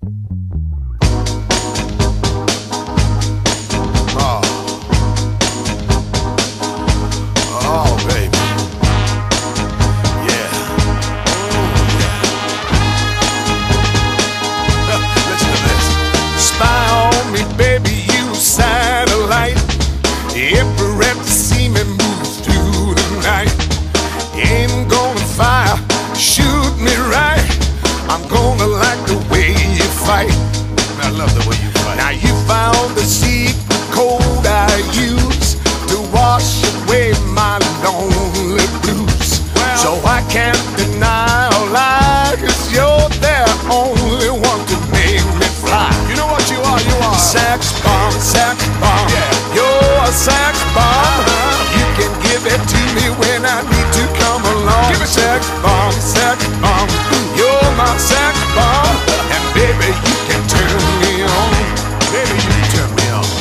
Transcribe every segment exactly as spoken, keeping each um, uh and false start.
I love the way you fight. Now you found the secret code I use to wash away my lonely blues. Well, so I can't deny or lie, 'cause you're the only one to make me fly. You know what you are? You are Sax bomb, sax bomb. Yeah. You're a sax bomb. Uh-huh. You can give it to me when I need to come along. Give it sax bomb, sax bomb. You're my sax bomb. And baby, you can turn me on. Baby, you can turn me on.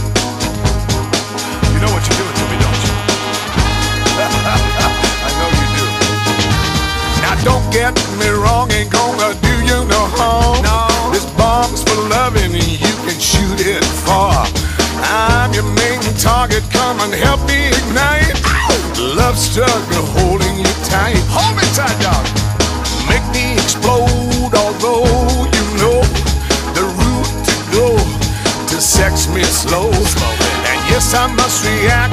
You know what you're doing to me, don't you? I know you do. Now don't get me wrong, ain't gonna do you no harm. No. This bomb's for loving and you can shoot it far. I'm your main target, come and help me ignite. Love struggle holding you tight. Hold me tight, dog. Make me explode, although you know the route to go to sex me slow. Slow, baby. And yes, I must react